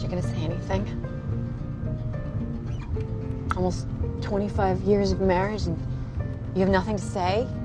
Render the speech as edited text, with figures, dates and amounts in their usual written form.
you gonna say anything? Almost 25 years of marriage and you have nothing to say?